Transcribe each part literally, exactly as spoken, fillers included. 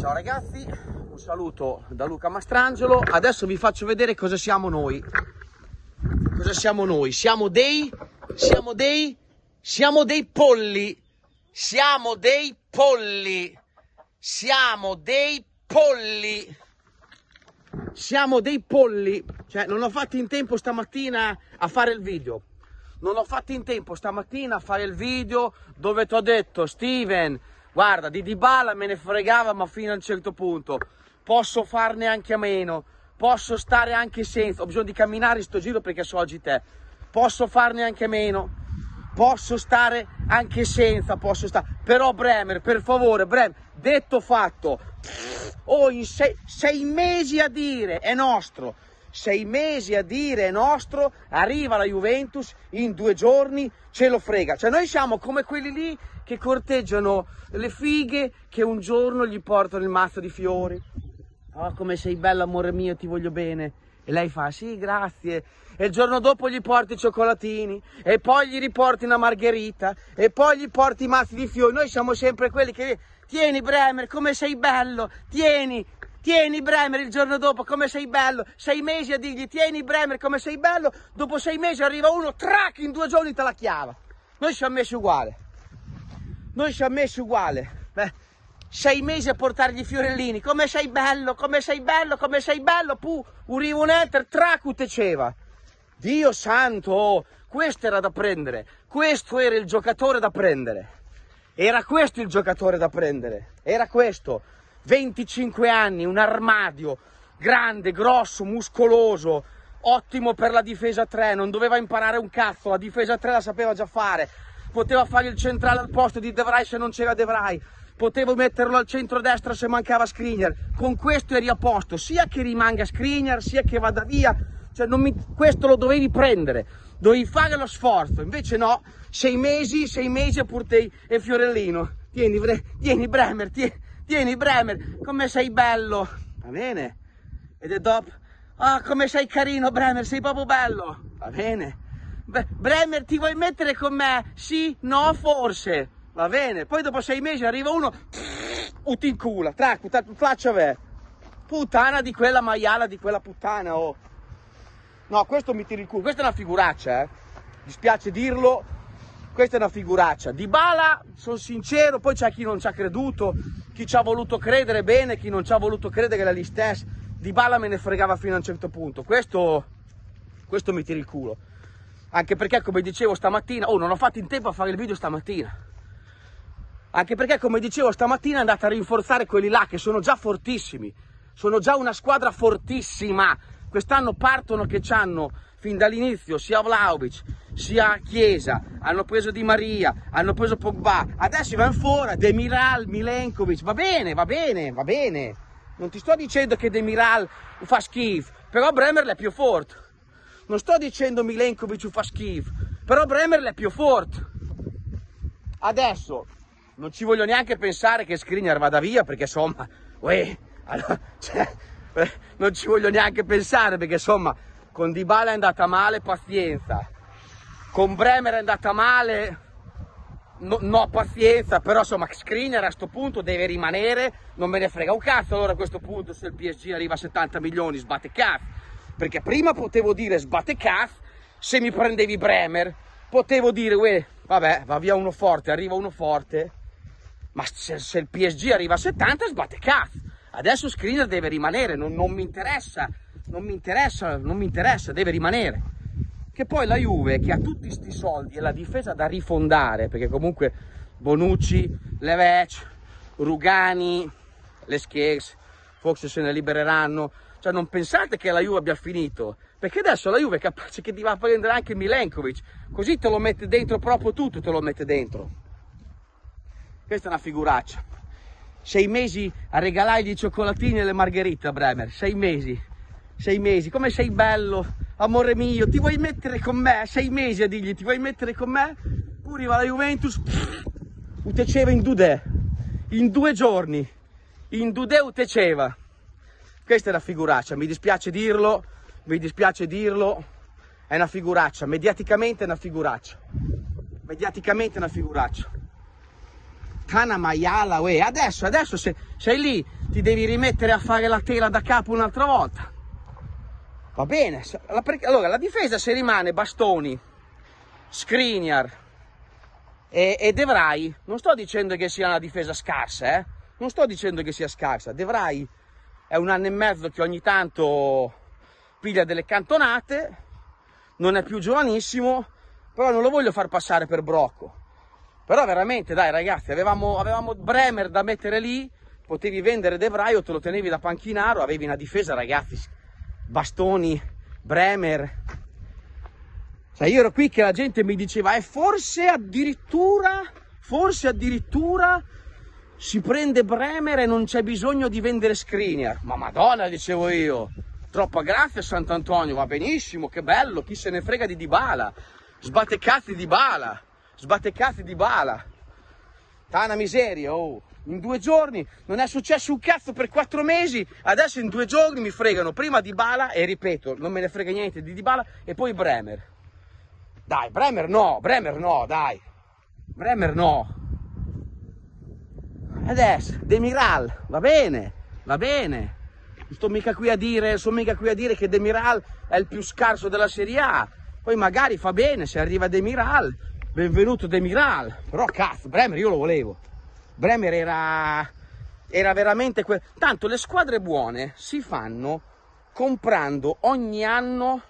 Ciao ragazzi, un saluto da Luca Mastrangelo. Adesso vi faccio vedere cosa siamo noi. Cosa siamo noi? Siamo dei... Siamo dei... Siamo dei polli. Siamo dei polli. Siamo dei polli. Siamo dei polli. Cioè, non ho fatto in tempo stamattina a fare il video. Non ho fatto in tempo stamattina a fare il video dove ti ho detto: Steven, guarda, di Dybala me ne fregava, ma fino a un certo punto. Posso farne anche a meno. Posso stare anche senza. Ho bisogno di camminare in sto giro perché so oggi te. Posso farne anche meno. Posso stare anche senza. Posso stare. Però Bremer, per favore, Bremer, detto fatto. Oh, in sei, sei mesi a dire è nostro. Sei mesi a dire è nostro, arriva la Juventus, in due giorni ce lo frega. Cioè noi siamo come quelli lì che corteggiano le fighe che un giorno gli portano il mazzo di fiori. Oh, come sei bella, amore mio, ti voglio bene. E lei fa, sì, grazie. E il giorno dopo gli porti i cioccolatini, e poi gli riporti una margherita, e poi gli porti i mazzi di fiori. Noi siamo sempre quelli che, tieni Bremer, come sei bello, tieni. Tieni Bremer il giorno dopo, come sei bello, sei mesi a dirgli tieni Bremer come sei bello, dopo sei mesi arriva uno, trac, in due giorni te la chiava. Noi siamo messi uguale, noi siamo messi uguale, beh, sei mesi a portargli i fiorellini, come sei bello, come sei bello, come sei bello, pu, arriva un enter, trac, uteceva. Dio santo, questo era da prendere, questo era il giocatore da prendere, era questo il giocatore da prendere, era questo. venticinque anni, un armadio, grande, grosso, muscoloso, ottimo per la difesa tre, non doveva imparare un cazzo, la difesa tre la sapeva già fare, poteva fare il centrale al posto di De Vrij se non c'era De Vrij, potevo metterlo al centro-destra se mancava Skriniar, con questo eri a posto, sia che rimanga Skriniar, sia che vada via, cioè non mi, questo lo dovevi prendere, dovevi fare lo sforzo, invece no, sei mesi, sei mesi a portare e Fiorellino, tieni, tieni Bremer, tieni. Tieni Bremer, come sei bello, va bene, ed è dopo, ah, come sei carino Bremer, sei proprio bello, va bene, Beh, Bremer ti vuoi mettere con me? Sì, no, forse, va bene, poi dopo sei mesi arriva uno, uh, ti incula, trac, faccia ve, puttana di quella maiala, di quella puttana, oh, no, questo mi tiri il culo, questa è una figuraccia, eh, dispiace dirlo. Questa è una figuraccia. Dybala, sono sincero, poi c'è chi non ci ha creduto, chi ci ha voluto credere bene, chi non ci ha voluto credere che era lì stesso. Dybala me ne fregava fino a un certo punto. Questo, questo mi tira il culo. Anche perché, come dicevo stamattina, oh, non ho fatto in tempo a fare il video stamattina. Anche perché, come dicevo stamattina, è andata a rinforzare quelli là che sono già fortissimi. Sono già una squadra fortissima. Quest'anno partono che c'hanno fin dall'inizio sia Vlahovic sia Chiesa, hanno preso Di Maria, hanno preso Pogba, adesso vanno fuori Demiral, Milenkovic, va bene, va bene, va bene, non ti sto dicendo che Demiral fa schifo, però Bremer è più forte, non sto dicendo Milenkovic fa schifo, però Bremer è più forte. Adesso non ci voglio neanche pensare che Skriniar vada via, perché insomma, uè, allora, cioè, eh, non ci voglio neanche pensare, perché insomma con Dybala è andata male, pazienza. Con Bremer è andata male, no, no pazienza, però insomma Skriniar a questo punto deve rimanere, non me ne frega un cazzo allora a questo punto se il P S G arriva a settanta milioni, sbatte cazzo, perché prima potevo dire sbatte cazzo se mi prendevi Bremer, potevo dire uè, vabbè, va via uno forte, arriva uno forte, ma se, se il P S G arriva a settanta sbatte cazzo, adesso Skriniar deve rimanere, non, non mi interessa, non mi interessa, non mi interessa, deve rimanere. Che poi la Juve, che ha tutti sti soldi e la difesa da rifondare, perché comunque Bonucci, Levec, Rugani, le Schiers, forse se ne libereranno, cioè non pensate che la Juve abbia finito, perché adesso la Juve è capace che ti va a prendere anche Milenkovic, così te lo mette dentro proprio tutto, te lo mette dentro. Questa è una figuraccia. Sei mesi a regalargli i cioccolatini e le margherite a Bremer, sei mesi. Sei mesi, come sei bello, amore mio, ti vuoi mettere con me? Sei mesi a dirgli, ti vuoi mettere con me? Pure va la Juventus, uteceva in Dudè, in due giorni, in Dudè uteceva. Questa è una figuraccia, mi dispiace dirlo, mi dispiace dirlo, è una figuraccia, mediaticamente è una figuraccia, mediaticamente è una figuraccia. Tana Maiala, uè. Adesso, adesso se sei lì, ti devi rimettere a fare la tela da capo un'altra volta. Va bene. Allora, la difesa se rimane Bastoni, Skriniar e, e De Vrij, non sto dicendo che sia una difesa scarsa, eh? Non sto dicendo che sia scarsa. De Vrij è un anno e mezzo che ogni tanto piglia delle cantonate, non è più giovanissimo, però non lo voglio far passare per Brocco. Però veramente, dai ragazzi, avevamo, avevamo Bremer da mettere lì, potevi vendere De Vrij o te lo tenevi da panchinaro, avevi una difesa, ragazzi, Bastoni, Bremer. Cioè io ero qui che la gente mi diceva, e forse addirittura, forse addirittura si prende Bremer e non c'è bisogno di vendere Skriniar. Ma madonna, dicevo io, troppa grazia Sant'Antonio, va benissimo, che bello, chi se ne frega di Dybala, sbatte cazzi di Dybala, sbatte cazzi di Dybala. Tana miseria, oh. In due giorni non è successo un cazzo per quattro mesi, adesso in due giorni mi fregano prima Dybala e ripeto, non me ne frega niente di Dybala e poi Bremer. Dai, Bremer no, Bremer no, dai, Bremer no. Adesso, Demiral, va bene, va bene. Non sto mica qui a dire, sono mica qui a dire che Demiral è il più scarso della Serie A. Poi magari fa bene, se arriva Demiral, benvenuto Demiral. Però cazzo, Bremer io lo volevo. Bremer era, era veramente quel... Tanto le squadre buone si fanno comprando ogni anno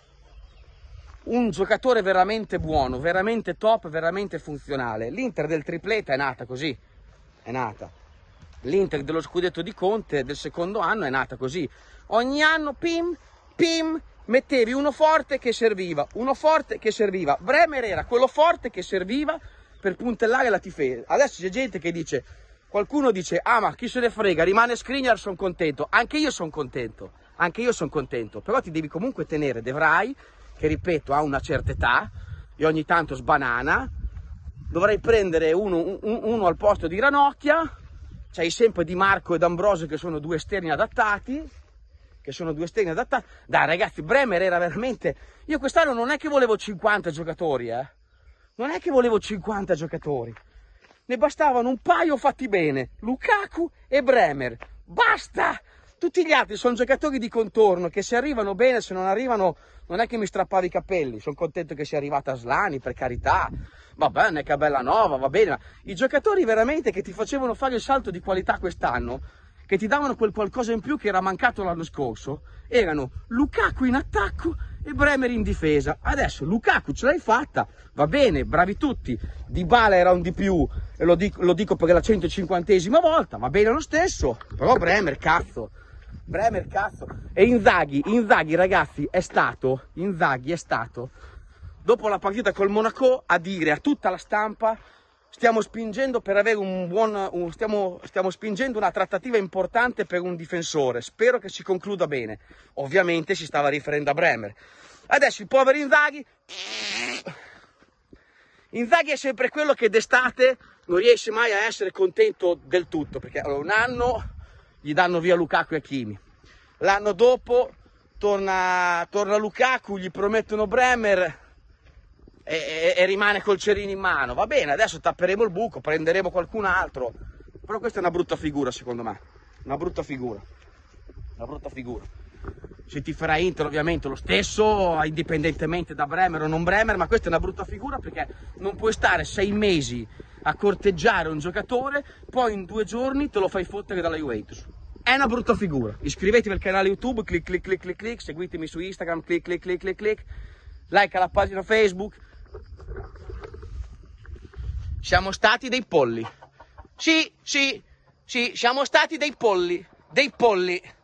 un giocatore veramente buono, veramente top, veramente funzionale. L'Inter del triplete è nata così, è nata. L'Inter dello scudetto di Conte del secondo anno è nata così. Ogni anno, pim, pim, mettevi uno forte che serviva, uno forte che serviva. Bremer era quello forte che serviva per puntellare la difesa. Adesso c'è gente che dice, qualcuno dice, ah ma chi se ne frega, rimane Skriniar, sono contento. Anche io sono contento, anche io sono contento. Però ti devi comunque tenere De Vrij, che ripeto ha una certa età e ogni tanto sbanana. Dovrei prendere uno, un, uno al posto di Ranocchia. C'hai sempre Di Marco ed Ambrosio che sono due esterni adattati, che sono due esterni adattati. Dai ragazzi, Bremer era veramente... Io quest'anno non è che volevo cinquanta giocatori, eh. Non è che volevo cinquanta giocatori. Ne bastavano un paio fatti bene, Lukaku e Bremer. Basta! Tutti gli altri sono giocatori di contorno che se arrivano bene, se non arrivano non è che mi strappavi i capelli. Sono contento che sia arrivata Aslani, per carità. Va bene, che bella nova, va bene. Ma i giocatori veramente che ti facevano fare il salto di qualità quest'anno, che ti davano quel qualcosa in più che era mancato l'anno scorso, erano Lukaku in attacco e Bremer in difesa. Adesso Lukaku ce l'hai fatta, va bene, bravi tutti. Dybala era un di più, e lo dico, lo dico per la centocinquantesima volta, va bene lo stesso. Però Bremer, cazzo. Bremer, cazzo. E Inzaghi, Inzaghi ragazzi, è stato, Inzaghi è stato, dopo la partita col Monaco, a dire a tutta la stampa, stiamo spingendo per avere un buon, un, stiamo, stiamo spingendo una trattativa importante per un difensore, spero che si concluda bene. Ovviamente si stava riferendo a Bremer. Adesso il povero Inzaghi, Inzaghi è sempre quello che d'estate non riesce mai a essere contento del tutto, perché allora, un anno gli danno via Lukaku e Hakimi, l'anno dopo torna, torna Lukaku, gli promettono Bremer e, e, e rimane col cerino in mano. Va bene, adesso tapperemo il buco, prenderemo qualcun altro, però questa è una brutta figura secondo me, una brutta figura, una brutta figura. Se ti farà Inter ovviamente lo stesso, indipendentemente da Bremer o non Bremer, ma questa è una brutta figura perché non puoi stare sei mesi a corteggiare un giocatore, poi in due giorni te lo fai fottere dalla Juventus. È una brutta figura. Iscrivetevi al canale YouTube, clic clic clic clic clic, seguitemi su Instagram, clic clic clic clic clic, like alla pagina Facebook. Siamo stati dei polli. Sì, sì, sì, siamo stati dei polli, dei polli.